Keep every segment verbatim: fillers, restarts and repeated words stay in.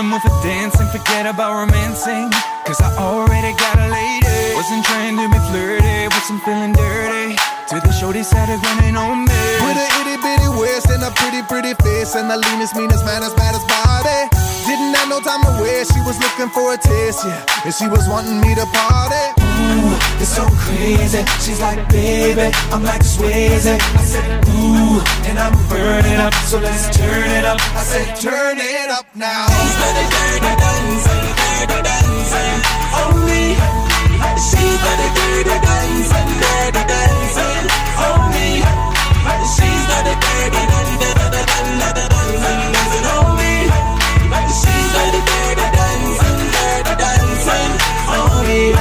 mood for dancing, forget about romancing, cause I already got a lady. Wasn't trying to be flirty, wasn't feeling dirty, till the shorty started running on me. With a itty bitty waist and a pretty pretty face, and the leanest, meanest, maddest, baddest body. Didn't have no time to waste, she was looking for a taste, yeah, and she was wanting me to party. Ooh, it's so crazy, she's like, baby, I'm like Swayze. I said, ooh, and I'm burning up, so let's turn it up. I said, turn it up now. She's got a dirty dancing, dirty dancing on me. She's got a dirty dancing, dirty dancing on me. She's got a dirty dancing, dancing on me. She's got a dirty dancing, dirty dancing on me.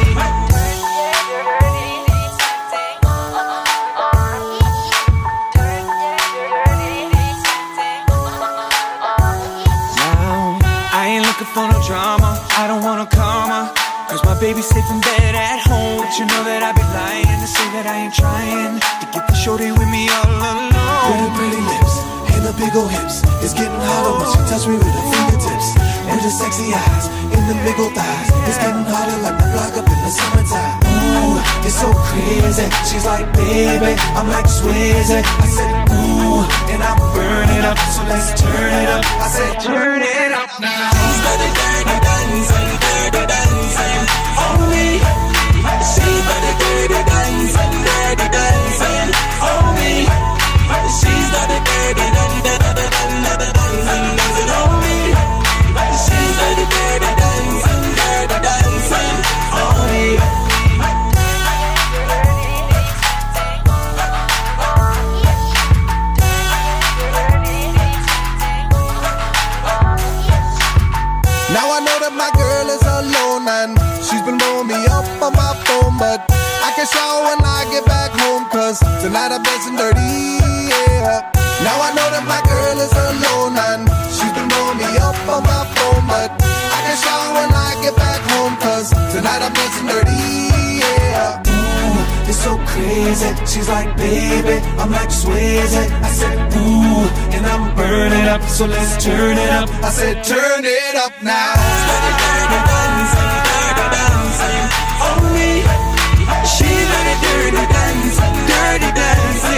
For no drama, I don't wanna karma, cause my baby's safe in bed at home. But you know that I be lying to say that I ain't trying to get the shorty with me all alone. Pretty, pretty lips and the big ol' hips, it's getting harder when she touch me with her fingertips. And the sexy eyes in the big ol' thighs, it's getting harder like the block up in the summertime. Ooh, it's so crazy, she's like, baby, I'm like Swayze. I said, ooh, and I'm burning up, so let's turn it up. I said, turn it up now. She's got a dirty dancing, dirty dancing on me. She's got a dirty dancing, dirty dancing on me. She's got a dirty dancing, dancing on me. She's got a dirty dancing, dirty dancing on me. Now I know that my girl is alone and she's been blowing me up on my phone, but I can shower when I get back home, cause tonight I'm dancing dirty, yeah. Now I know that my girl is alone and she's been blowing me up on my phone, but I can shower when I get back home, cause tonight I'm dancing dirty, yeah. Ooh, it's so crazy, she's like, baby, I'm like Swayze. I said, ooh, and I'm burning up, so let's turn it up. I said, turn it up now. Dirty, dirty dancing, dirty dancing on me. She's got a dirty dancing, dirty dancing